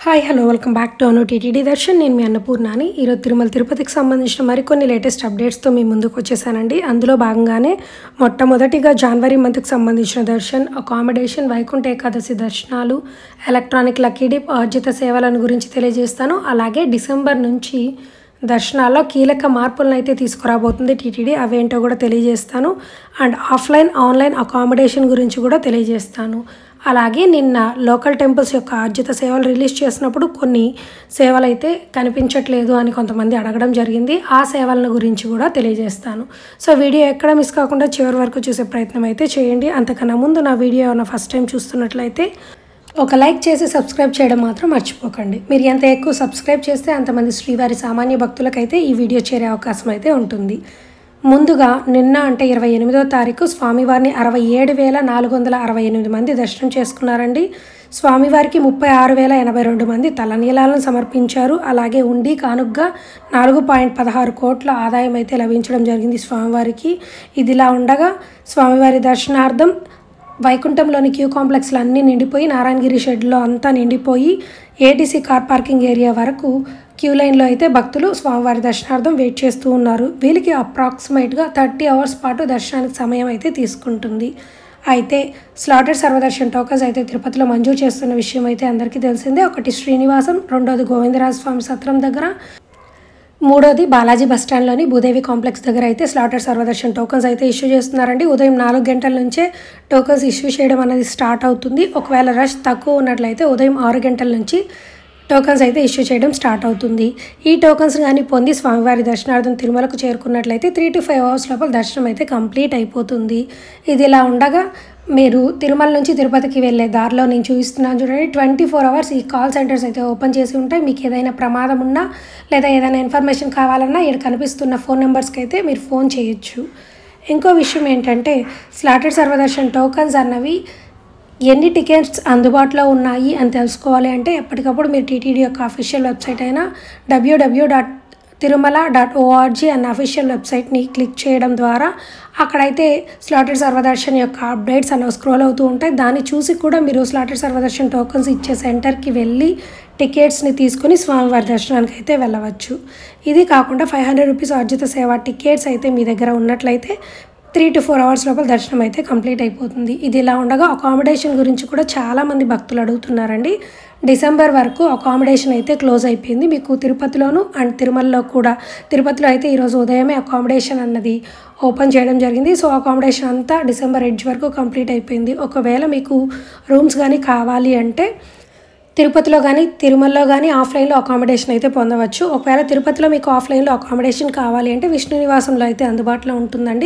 Hi hello welcome back to Anu TTD Darshan. నేను మీ అన్నపూర్ణాని. ఈరోజు తిరుమల తిరుపతికి సంబంధించిన మరికొన్ని లేటెస్ట్ అప్డేట్స్తో మీ ముందుకు వచ్చేసానండి. అందులో భాగంగానే మొట్టమొదటిగా జనవరి మంత్కి సంబంధించిన దర్శన్, అకామిడేషన్, వైకుంఠ ఏకాదశి దర్శనాలు, ఎలక్ట్రానిక్ లక్కీ డిప్, ఆర్జిత సేవలను గురించి తెలియజేస్తాను. అలాగే డిసెంబర్ నుంచి దర్శనాల్లో కీలక మార్పులను అయితే తీసుకురాబోతుంది టీటీడీ. అవేంటో కూడా తెలియజేస్తాను. అండ్ ఆఫ్లైన్ ఆన్లైన్ అకామిడేషన్ గురించి కూడా తెలియజేస్తాను. అలాగే నిన్న లోకల్ టెంపుల్స్ యొక్క ఆర్జిత సేవలు రిలీజ్ చేసినప్పుడు కొన్ని సేవలు అయితే కనిపించట్లేదు అని కొంతమంది అడగడం జరిగింది. ఆ సేవలను గురించి కూడా తెలియజేస్తాను. సో వీడియో ఎక్కడ మిస్ కాకుండా చివరి వరకు చూసే ప్రయత్నం అయితే చేయండి. అంతకన్నా ముందు నా వీడియో ఏమైనా ఫస్ట్ టైం చూస్తున్నట్లయితే ఒక లైక్ చేసి సబ్స్క్రైబ్ చేయడం మాత్రం మర్చిపోకండి. మీరు ఎంత ఎక్కువ సబ్స్క్రైబ్ చేస్తే అంతమంది శ్రీవారి సామాన్య భక్తులకైతే ఈ వీడియో చేరే అవకాశం అయితే ఉంటుంది. ముందుగా నిన్న అంటే 28వ తారీఖు స్వామివారిని 67,468 మంది దర్శనం చేసుకున్నారండి. స్వామివారికి 36,082 మంది తలనీలాలను సమర్పించారు. అలాగే ఉండి కానుగ్గా 4.16 కోట్ల ఆదాయం అయితే లభించడం జరిగింది స్వామివారికి. ఇదిలా ఉండగా స్వామివారి దర్శనార్థం వైకుంఠంలోని క్యూ కాంప్లెక్స్లు అన్నీ నిండిపోయి, నారాయణగిరి షెడ్లో అంతా నిండిపోయి, ఏటీసీ కార్ పార్కింగ్ ఏరియా వరకు క్యూ లైన్లో అయితే భక్తులు స్వామివారి దర్శనార్థం వెయిట్ చేస్తూ ఉన్నారు. వీళ్ళకి అప్రాక్సిమేట్గా 30 అవర్స్ పాటు దర్శనానికి సమయం అయితే తీసుకుంటుంది. అయితే స్లాటెడ్ సర్వదర్శన్ టోకన్స్ అయితే తిరుపతిలో మంజూరు చేస్తున్న విషయం అయితే అందరికీ తెలిసిందే. ఒకటి శ్రీనివాసం, రెండోది గోవిందరాజ స్వామి సత్రం దగ్గర, మూడోది బాలాజీ బస్టాండ్లోని భూదేవి కాంప్లెక్స్ దగ్గర అయితే స్లాటెడ్ సర్వదర్శన్ టోకన్స్ అయితే ఇష్యూ చేస్తున్నారండి. ఉదయం 4 గంటల నుంచే టోకన్స్ ఇష్యూ చేయడం అనేది స్టార్ట్ అవుతుంది. ఒకవేళ రష్ తక్కువ ఉన్నట్లయితే ఉదయం 6 గంటల నుంచి టోకన్స్ అయితే ఇష్యూ చేయడం స్టార్ట్ అవుతుంది. ఈ టోకన్స్ కానీ పొంది స్వామివారి దర్శనార్థం తిరుమలకు చేరుకున్నట్లయితే 3 to 5 అవర్స్ లోపల దర్శనం అయితే కంప్లీట్ అయిపోతుంది. ఇది ఇలా ఉండగా మీరు తిరుమల నుంచి తిరుపతికి వెళ్ళే దారిలో నేను చూపిస్తున్నాను చూడండి, 24 అవర్స్ ఈ కాల్ సెంటర్స్ అయితే ఓపెన్ చేసి ఉంటాయి. మీకు ఏదైనా ప్రమాదం ఉన్నా లేదా ఏదైనా ఇన్ఫర్మేషన్ కావాలన్నా ఇక్కడ కనిపిస్తున్న ఫోన్ నెంబర్స్కి అయితే మీరు ఫోన్ చేయొచ్చు. ఇంకో విషయం ఏంటంటే స్లాటెడ్ సర్వదర్శన్ టోకన్స్ అన్నవి ఎన్ని టికెట్స్ అందుబాటులో ఉన్నాయి అని తెలుసుకోవాలి అంటే ఎప్పటికప్పుడు మీరు టీటీడీ యొక్క అఫీషియల్ వెబ్సైట్ అయిన www.tirumala.org అన్న అఫీషియల్ వెబ్సైట్ని క్లిక్ చేయడం ద్వారా అక్కడైతే స్లాటెడ్ సర్వదర్శన్ యొక్క అప్డేట్స్ అనేవి స్క్రోల్ అవుతూ ఉంటాయి. దాన్ని చూసి కూడా మీరు స్లాటెడ్ సర్వదర్శన్ టోకన్స్ ఇచ్చే సెంటర్కి వెళ్ళి టికెట్స్ని తీసుకుని స్వామివారి దర్శనానికి అయితే వెళ్ళవచ్చు. ఇది కాకుండా 500 రూపీస్ ఆర్జిత సేవ టికెట్స్ అయితే మీ దగ్గర ఉన్నట్లయితే 3 to 4 అవర్స్ లోపల దర్శనం అయితే కంప్లీట్ అయిపోతుంది. ఇది ఇలా ఉండగా అకామిడేషన్ గురించి కూడా చాలామంది భక్తులు అడుగుతున్నారండి. డిసెంబర్ వరకు అకామిడేషన్ అయితే క్లోజ్ అయిపోయింది మీకు తిరుపతిలోను అండ్ తిరుమలలో కూడా. తిరుపతిలో అయితే ఈరోజు ఉదయమే అకామిడేషన్ అన్నది ఓపెన్ చేయడం జరిగింది. సో అకామిడేషన్ అంతా డిసెంబర్ ఎడ్జ్ వరకు కంప్లీట్ అయిపోయింది. ఒకవేళ మీకు రూమ్స్ కానీ కావాలి అంటే తిరుపతిలో కానీ తిరుమలలో కానీ ఆఫ్లైన్లో అకామిడేషన్ అయితే పొందవచ్చు. ఒకవేళ తిరుపతిలో మీకు ఆఫ్లైన్లో అకామిడేషన్ కావాలి అంటే విష్ణు నివాసంలో అయితే అందుబాటులో ఉంటుందండి.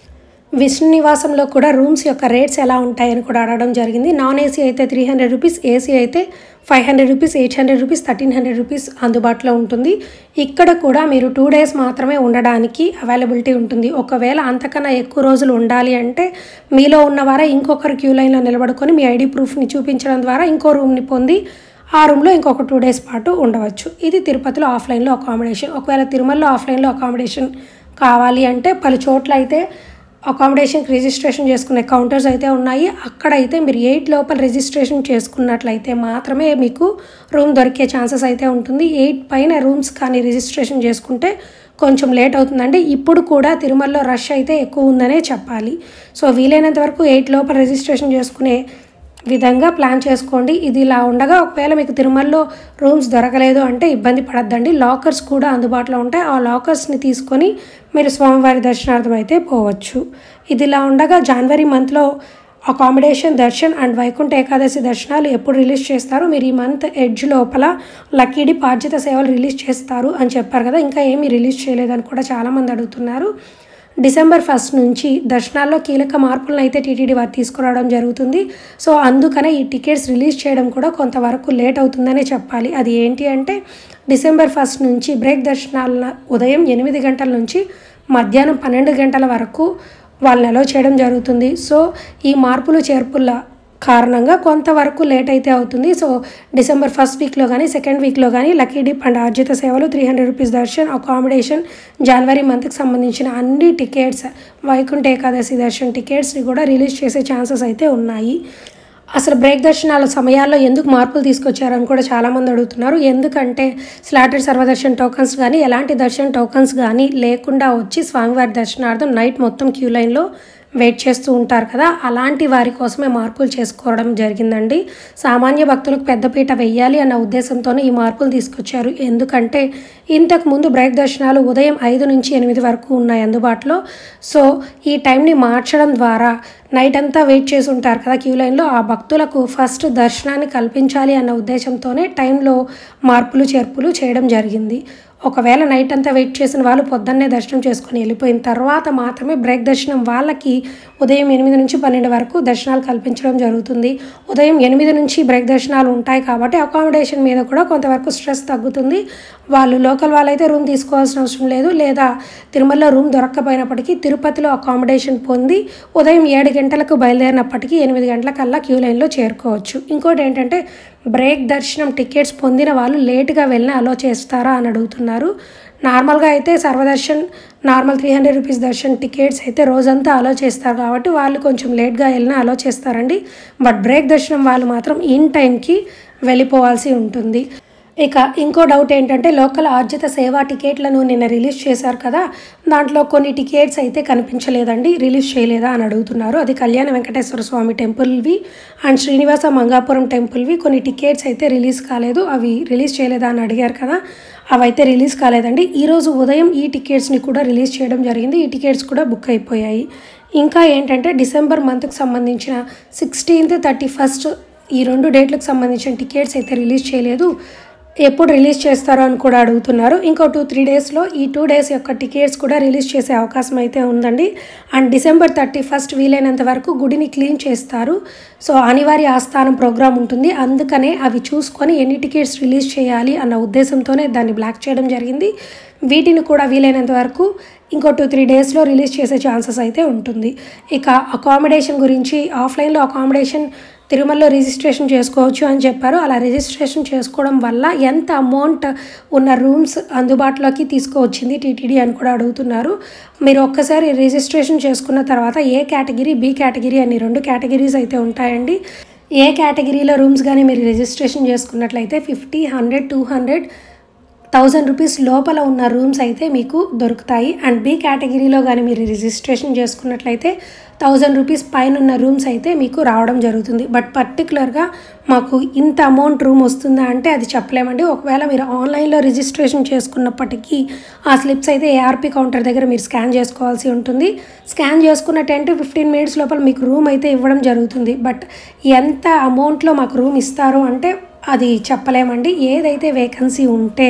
విష్ణు నివాసంలో కూడా రూమ్స్ యొక్క రేట్స్ ఎలా ఉంటాయని కూడా అడగడం జరిగింది. నాన్ ఏసీ అయితే 300 రూపీస్, ఏసీ అయితే 500 రూపీస్, 800 రూపీస్, 1300 రూపీస్ అందుబాటులో ఉంటుంది. ఇక్కడ కూడా మీరు 2 days మాత్రమే ఉండడానికి అవైలబిలిటీ ఉంటుంది. ఒకవేళ అంతకన్నా ఎక్కువ రోజులు ఉండాలి అంటే మీలో ఉన్నవారే ఇంకొకరు క్యూ లైన్లో నిలబడుకొని మీ ఐడి ప్రూఫ్ని చూపించడం ద్వారా ఇంకో రూమ్ని పొంది ఆ రూమ్లో ఇంకొక 2 days పాటు ఉండవచ్చు. ఇది తిరుపతిలో ఆఫ్లైన్లో అకామిడేషన్. ఒకవేళ తిరుమలలో ఆఫ్లైన్లో అకామిడేషన్ కావాలి అంటే పలు చోట్ల అయితే అకామిడేషన్కి రిజిస్ట్రేషన్ చేసుకునే కౌంటర్స్ అయితే ఉన్నాయి. అక్కడైతే మీరు 8 లోపల రిజిస్ట్రేషన్ చేసుకున్నట్లయితే మాత్రమే మీకు రూమ్ దొరికే ఛాన్సెస్ అయితే ఉంటుంది. 8 పైన రూమ్స్ కానీ రిజిస్ట్రేషన్ చేసుకుంటే కొంచెం లేట్ అవుతుందండి. ఇప్పుడు కూడా తిరుమలలో రష్ అయితే ఎక్కువ ఉందనే చెప్పాలి. సో వీలైనంత వరకు 8 లోపల రిజిస్ట్రేషన్ చేసుకునే విధంగా ప్లాన్ చేసుకోండి. ఇది ఇలా ఉండగా ఒకవేళ మీకు తిరుమలలో రూమ్స్ దొరకలేదు అంటే ఇబ్బంది పడద్దండి. లాకర్స్ కూడా అందుబాటులో ఉంటాయి. ఆ లాకర్స్ని తీసుకొని మీరు స్వామివారి దర్శనార్థం అయితే పోవచ్చు. ఇది ఇలా ఉండగా జనవరి మంత్లో అకామిడేషన్, దర్శన్ అండ్ వైకుంఠ ఏకాదశి దర్శనాలు ఎప్పుడు రిలీజ్ చేస్తారు, మీరు ఈ మంత్ ఎడ్జ్ లోపల లక్కీ డిప్ ఆర్జిత సేవలు రిలీజ్ చేస్తారు అని చెప్పారు కదా, ఇంకా ఏమీ రిలీజ్ చేయలేదని కూడా చాలామంది అడుగుతున్నారు. డిసెంబర్ 1 నుంచి దర్శనాల్లో కీలక మార్పులను అయితే టీటీడీ వారు తీసుకురావడం జరుగుతుంది. సో అందుకనే ఈ టికెట్స్ రిలీజ్ చేయడం కూడా కొంతవరకు లేట్ అవుతుందనే చెప్పాలి. అది ఏంటి అంటే డిసెంబర్ 1 నుంచి బ్రేక్ దర్శనాల ఉదయం 8 గంటల నుంచి మధ్యాహ్నం 12 గంటల వరకు వాళ్ళని అలౌ చేయడం జరుగుతుంది. సో ఈ మార్పులు చేర్పుల కారణంగా కొంతవరకు లేట్ అయితే అవుతుంది. సో డిసెంబర్ 1st వీక్లో కానీ 2nd వీక్లో కానీ లక్కీ డిప్ అండ్ ఆర్జిత సేవలు 300 రూపీస్ దర్శన్, అకామిడేషన్, జనవరి మంత్కి సంబంధించిన అన్ని టికెట్స్, వైకుంఠ ఏకాదశి దర్శన్ టికెట్స్ని కూడా రిలీజ్ చేసే ఛాన్సెస్ అయితే ఉన్నాయి. అసలు బ్రేక్ దర్శనాల సమయాల్లో ఎందుకు మార్పులు తీసుకొచ్చారని కూడా చాలామంది అడుగుతున్నారు. ఎందుకంటే స్లాటెడ్ సర్వదర్శన్ టోకన్స్ కానీ ఎలాంటి దర్శన్ టోకన్స్ కానీ లేకుండా వచ్చి స్వామివారి దర్శనార్థం నైట్ మొత్తం క్యూ లైన్లో వెయిట్ చేస్తూ ఉంటారు కదా, అలాంటి వారి కోసమే మార్పులు చేసుకోవడం జరిగిందండి. సామాన్య భక్తులకు పెద్దపీట వెయ్యాలి అన్న ఉద్దేశంతోనే ఈ మార్పులు తీసుకొచ్చారు. ఎందుకంటే ఇంతకుముందు బ్రేక్ దర్శనాలు ఉదయం 5 నుంచి 8 వరకు ఉన్నాయి అందుబాటులో. సో ఈ టైంని మార్చడం ద్వారా నైట్ అంతా వెయిట్ చేసి ఉంటారు కదా క్యూ లైన్లో, ఆ భక్తులకు ఫస్ట్ దర్శనాన్ని కల్పించాలి అన్న ఉద్దేశంతోనే టైంలో మార్పులు చేర్పులు చేయడం జరిగింది. ఒకవేళ నైట్ అంతా వెయిట్ చేసిన వాళ్ళు పొద్దున్నే దర్శనం చేసుకొని వెళ్ళిపోయిన తర్వాత మాత్రమే బ్రేక్ దర్శనం వాళ్ళకి ఉదయం 8 నుంచి 12 వరకు దర్శనాలు కల్పించడం జరుగుతుంది. ఉదయం 8 నుంచి బ్రేక్ దర్శనాలు ఉంటాయి కాబట్టి అకామిడేషన్ మీద కూడా కొంతవరకు స్ట్రెస్ తగ్గుతుంది. వాళ్ళు లోకల్ వాళ్ళైతే రూమ్ తీసుకోవాల్సిన అవసరం లేదు, లేదా తిరుమలలో రూమ్ దొరక్కపోయినప్పటికీ తిరుపతిలో అకామిడేషన్ పొంది ఉదయం 7 గంటలకు బయలుదేరినప్పటికీ 8 గంటలకల్లా క్యూ లైన్లో చేరుకోవచ్చు. ఇంకోటి ఏంటంటే బ్రేక్ దర్శనం టికెట్స్ పొందిన వాళ్ళు లేటుగా వెళ్ళినా అలో చేస్తారా అని అడుగుతున్నారు. నార్మల్గా అయితే sarvadarshan normal 300 rupees darshan tickets అయితే రోజంతా అలో చేస్తారు కాబట్టి వాళ్ళు కొంచెం లేట్గా వెళ్ళినా అలో చేస్తారండి. బట్ బ్రేక్ దర్శనం వాళ్ళు మాత్రం ఇన్ టైంకి వెళ్ళిపోవాల్సి ఉంటుంది. ఇక ఇంకో డౌట్ ఏంటంటే లోకల్ ఆర్జిత సేవా టికెట్లను నిన్న రిలీజ్ చేశారు కదా, దాంట్లో కొన్ని టికెట్స్ అయితే కనిపించలేదండి, రిలీజ్ చేయలేదా అని అడుగుతున్నారు. అది కళ్యాణ వెంకటేశ్వర స్వామి టెంపుల్వి అండ్ శ్రీనివాస మంగాపురం టెంపుల్వి కొన్ని టికెట్స్ అయితే రిలీజ్ కాలేదు, అవి రిలీజ్ చేయలేదా అని అడిగారు కదా, అవైతే రిలీజ్ కాలేదండి. ఈరోజు ఉదయం ఈ టికెట్స్ని కూడా రిలీజ్ చేయడం జరిగింది. ఈ టికెట్స్ కూడా బుక్ అయిపోయాయి. ఇంకా ఏంటంటే డిసెంబర్ మంత్కి సంబంధించిన 16th 31st ఈ 2 డేట్లకు సంబంధించిన టికెట్స్ అయితే రిలీజ్ చేయలేదు. ఎప్పుడు రిలీజ్ చేస్తారో అని కూడా అడుగుతున్నారు. ఇంకో 2-3 డేస్లో ఈ 2 డేస్ యొక్క టికెట్స్ కూడా రిలీజ్ చేసే అవకాశం అయితే ఉందండి. అండ్ డిసెంబర్ 31st వీలైనంత వరకు గుడిని క్లీన్ చేస్తారు. సో అనివార్య ఆస్థానం ప్రోగ్రామ్ ఉంటుంది, అందుకనే అవి చూసుకొని ఎన్ని టికెట్స్ రిలీజ్ చేయాలి అన్న ఉద్దేశంతోనే దాన్ని బ్లాక్ చేయడం జరిగింది. వీటిని కూడా వీలైనంత వరకు ఇంకో 2-3 డేస్లో రిలీజ్ చేసే ఛాన్సెస్ అయితే ఉంటుంది. ఇక అకామిడేషన్ గురించి ఆఫ్లైన్లో అకామిడేషన్ తిరుమలలో రిజిస్ట్రేషన్ చేసుకోవచ్చు అని చెప్పారు. అలా రిజిస్ట్రేషన్ చేసుకోవడం వల్ల ఎంత అమౌంట్ ఉన్న రూమ్స్ అందుబాటులోకి తీసుకువచ్చింది టీటీడీ అని కూడా అడుగుతున్నారు. మీరు ఒక్కసారి రిజిస్ట్రేషన్ చేసుకున్న తర్వాత ఏ కేటగిరీ బి కేటగిరీ అని 2 కేటగిరీస్ అయితే ఉంటాయండి. ఏ కేటగిరీలో రూమ్స్ కానీ మీరు రిజిస్ట్రేషన్ చేసుకున్నట్లయితే 50, 100, 200, 1000 రూపీస్ లోపల ఉన్న రూమ్స్ అయితే మీకు దొరుకుతాయి. అండ్ బి కేటగిరీలో కానీ మీరు రిజిస్ట్రేషన్ చేసుకున్నట్లయితే 1000 రూపీస్ పైన ఉన్న రూమ్స్ అయితే మీకు రావడం జరుగుతుంది. బట్ పర్టికులర్గా మాకు ఇంత అమౌంట్ రూమ్ వస్తుందా అంటే అది చెప్పలేమండి. ఒకవేళ మీరు ఆన్లైన్లో రిజిస్ట్రేషన్ చేసుకున్నప్పటికీ ఆ స్లిప్స్ అయితే ఏఆర్పి కౌంటర్ దగ్గర మీరు స్కాన్ చేసుకోవాల్సి ఉంటుంది. స్కాన్ చేసుకున్న 10 to 15 minutes లోపల మీకు రూమ్ అయితే ఇవ్వడం జరుగుతుంది. బట్ ఎంత అమౌంట్లో మాకు రూమ్ ఇస్తారు అంటే అది చెప్పలేమండి. ఏదైతే వేకెన్సీ ఉంటే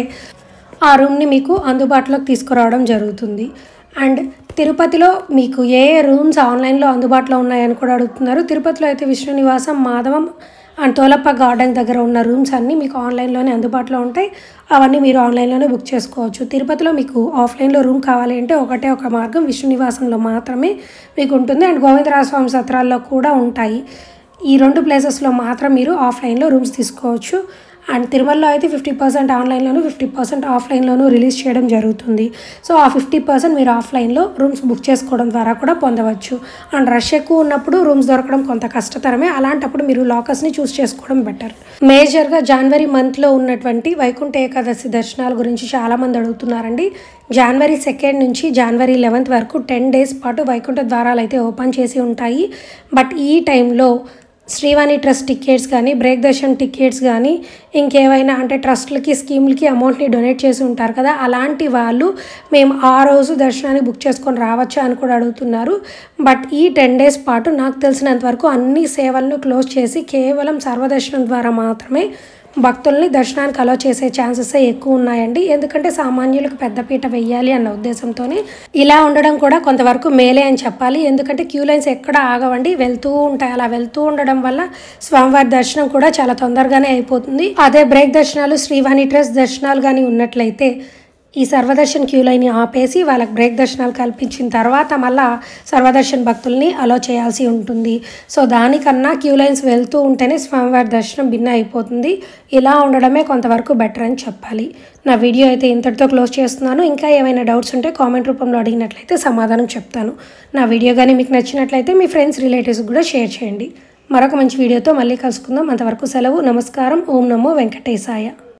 ఆ రూమ్ని మీకు అందుబాటులోకి తీసుకురావడం జరుగుతుంది. అండ్ తిరుపతిలో మీకు ఏ రూమ్స్ ఆన్లైన్లో అందుబాటులో ఉన్నాయని కూడా అడుగుతున్నారు. తిరుపతిలో అయితే విష్ణు నివాసం, మాధవం అండ్ తోలప్ప గార్డెన్ దగ్గర ఉన్న రూమ్స్ అన్నీ మీకు ఆన్లైన్లోనే అందుబాటులో ఉంటాయి. అవన్నీ మీరు ఆన్లైన్లోనే బుక్ చేసుకోవచ్చు. తిరుపతిలో మీకు ఆఫ్లైన్లో రూమ్ కావాలి అంటే ఒకటే ఒక మార్గం విష్ణు నివాసంలో మాత్రమే మీకు ఉంటుంది. అండ్ గోవిందరాజస్వామి సత్రాల్లో కూడా ఉంటాయి. ఈ 2 ప్లేసెస్లో మాత్రం మీరు ఆఫ్లైన్లో రూమ్స్ తీసుకోవచ్చు. అండ్ తిరుమలలో అయితే 50% ఆన్లైన్లోను 50% ఆఫ్లైన్లోనూ రిలీజ్ చేయడం జరుగుతుంది. సో ఆ 50% మీరు ఆఫ్లైన్లో రూమ్స్ బుక్ చేసుకోవడం ద్వారా కూడా పొందవచ్చు. అండ్ రష్ ఎక్కువ ఉన్నప్పుడు రూమ్స్ దొరకడం కొంత కష్టతరమే. అలాంటప్పుడు మీరు లాకర్స్ని చూస్ చేసుకోవడం బెటర్. మేజర్గా జనవరి మంత్లో ఉన్నటువంటి వైకుంఠ ఏకాదశి దర్శనాల గురించి చాలామంది అడుగుతున్నారండి. జనవరి 2 నుంచి జనవరి 11 వరకు 10 days పాటు వైకుంఠ ద్వారాలు అయితే ఓపెన్ చేసి ఉంటాయి. బట్ ఈ టైంలో శ్రీవాణి ట్రస్ట్ టికెట్స్ కానీ బ్రేక్ దర్శన్ టికెట్స్ కానీ ఇంకేవైనా అంటే ట్రస్ట్లకి స్కీమ్లకి అమౌంట్ని డొనేట్ చేసి ఉంటారు కదా, అలాంటి వాళ్ళు మేము ఆ రోజు దర్శనాన్ని బుక్ చేసుకొని రావచ్చా అని కూడా అడుగుతున్నారు. బట్ ఈ 10 days పాటు నాకు తెలిసినంత వరకు అన్ని సేవలను క్లోజ్ చేసి కేవలం సర్వదర్శనం ద్వారా మాత్రమే భక్తుల్ని దర్శనానికి అలో చేసే ఛాన్సెస్ ఎక్కువ ఉన్నాయండి. ఎందుకంటే సామాన్యులకు పెద్దపీట వెయ్యాలి అన్న ఉద్దేశంతోనే ఇలా ఉండడం కూడా కొంతవరకు మేలే అని చెప్పాలి. ఎందుకంటే క్యూ లైన్స్ ఎక్కడ ఆగవండి, వెళ్తూ ఉంటాయి. అలా వెళ్తూ ఉండడం వల్ల స్వామివారి దర్శనం కూడా చాలా తొందరగానే అయిపోతుంది. అదే బ్రేక్ దర్శనాలు శ్రీవాణి ట్రస్ట్ దర్శనాలు కానీ ఉన్నట్లయితే ఈ సర్వదర్శన్ క్యూ లైన్ని ఆపేసి వాళ్ళకి బ్రేక్ దర్శనాలు కల్పించిన తర్వాత మళ్ళీ సర్వదర్శన్ భక్తుల్ని అలో చేయాల్సి ఉంటుంది. సో దానికన్నా క్యూ లైన్స్ వెళ్తూ ఉంటేనే స్వామివారి దర్శనం భిన్న అయిపోతుంది. ఇలా ఉండడమే కొంతవరకు బెటర్ అని చెప్పాలి. నా వీడియో అయితే ఇంతటితో క్లోజ్ చేస్తున్నాను. ఇంకా ఏమైనా డౌట్స్ ఉంటే కామెంట్ రూపంలో అడిగినట్లయితే సమాధానం చెప్తాను. నా వీడియో కానీ మీకు నచ్చినట్లయితే మీ ఫ్రెండ్స్ రిలేటివ్స్ కూడా షేర్ చేయండి. మరొక మంచి వీడియోతో మళ్ళీ కలుసుకుందాం. అంతవరకు సెలవు. నమస్కారం. ఓం నమో వెంకటేశాయ.